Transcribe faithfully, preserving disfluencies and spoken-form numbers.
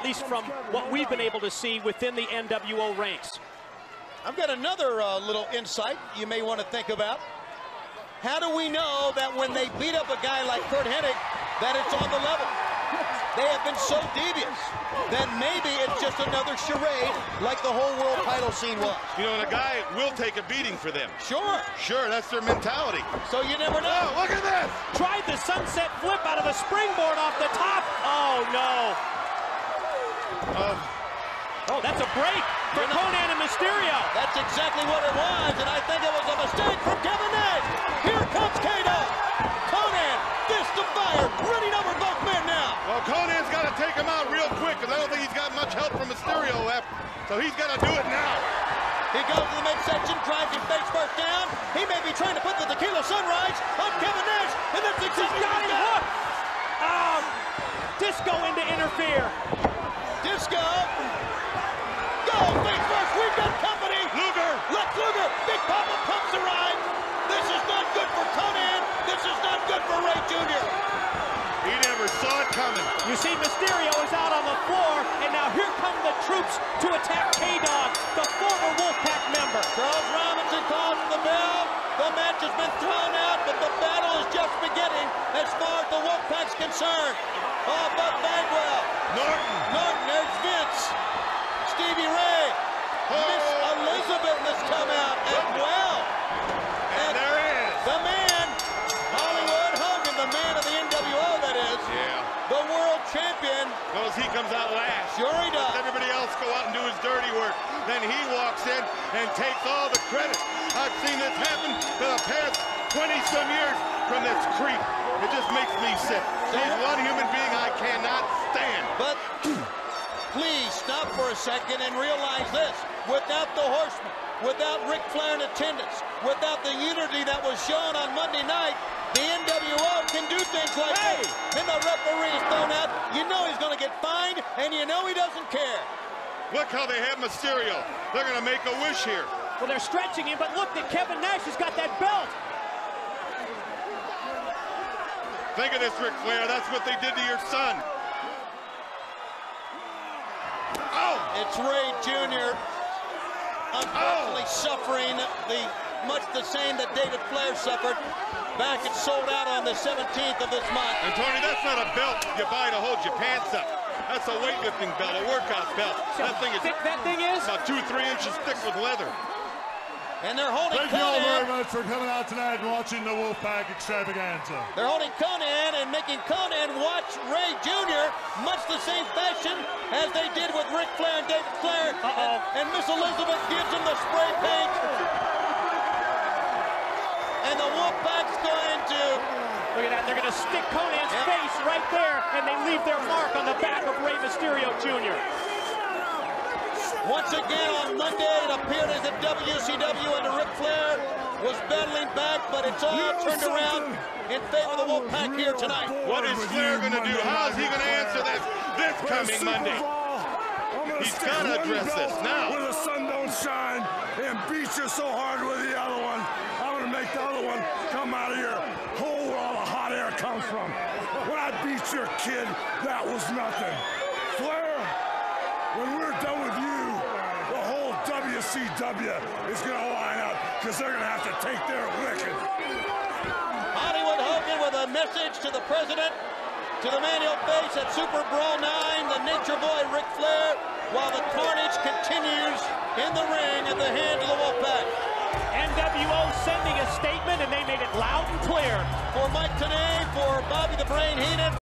least from what we've been able to see within the N W O ranks. I've got another uh, little insight you may want to think about. How do we know that when they beat up a guy like Kurt Hennig, that it's on the level? They have been so devious that maybe it's just another charade like the whole world title scene was. You know, and a guy will take a beating for them. Sure. Sure, that's their mentality. So you never know. Oh, look at this. Tried the sunset flip out of the springboard off the top. Oh, no. Um, oh, that's a break for Konnan and Mysterio. That's exactly what it was, and I think it was a mistake from Kevin Nash. Here comes Konnan. Konnan, fist of fire, running over both men now. Well, Konnan's got to take him out real quick, because I don't think he's got much help from Mysterio left, so he's got to do it now. He goes to the midsection, drives him face first down. He may be trying to put the tequila sunrise on Kevin Nash, and that's exactly what he got. Um, Disco in to interfere. Disco. Go, face first, we've got company. Luger. Lex Luger, Big Papa pumps the ride. This is not good for Konnan. This is not good for Ray Junior He never saw it coming. You see Mysterio is out on the floor, and now here come the troops to attack K-Dog, the former Wolfpack member. Charles Robinson calls for the bell. The match has been thrown out, but the battle is just beginning as far as the Wolfpack's concerned. Oh, Buck Bagwell. Norton. Norton, there's Vince. Stevie Ray. Oh. Miss Elizabeth has come out as well. And there is. The man, Hollywood Hogan, the man of the N W O, that is. Yeah. The world champion. Notice he comes out last. Sure he does. Let everybody else go out and do his dirty work. Then he walks in and takes all the credit. I've seen this happen for the past twenty some years from this creep. It just makes me sick. He's one human being I cannot stand. But please stop for a second and realize this. Without the Horsemen, without Ric Flair in attendance, without the unity that was shown on Monday night, the N W O can do things like hey. this. And the referee is thrown out. You know he's going to get fined, and you know he doesn't care. Look how they have Mysterio. They're going to make a wish here. Well, they're stretching him, but look that Kevin Nash has got that belt. Think of this, Ric Flair. That's what they did to your son. Oh! It's Ray Junior unfortunately oh. suffering the much the same that David Flair suffered back and sold out on the seventeenth of this month. And Tony, that's not a belt you buy to hold your pants up. That's a weightlifting belt, a workout belt. So that thing is thick that thing is? About two, three inches thick with leather. And they're holding Thank Konnan. you all very much for coming out tonight and watching the Wolfpack extravaganza. They're holding Konnan and making Konnan watch Ray Junior much the same fashion as they did with Ric Flair and David Flair. Uh-oh. And, and Miss Elizabeth gives him the spray paint. And the Wolfpack's going to... Look at that. They're going to stick Konnan's yep. face right there, and they leave their mark on the back of Rey Mysterio Junior Once again on Monday, it appeared as if W C W and Ric Flair was battling back, but it's all turned around in favor of the Wolfpack here tonight. What is Flair going to do? How's he going to answer this this coming Monday? He's got to address this now. Where the sun don't shine and beat you so hard with the other one, I'm going to make the other one come out of your hole where all the hot air comes from. When I beat your kid, that was nothing. Flair, when we're done with you, the whole W C W is going to line up because they're going to have to take their licking. Hollywood Hogan with a message to the president, to the man he'll face at Super Brawl nine, the Nature Boy Ric Flair, while the carnage continues in the ring at the hands of the Wolfpack. N W O sending a statement, and they made it loud and clear. For Mike Tenay, for Bobby the Brain Heenan.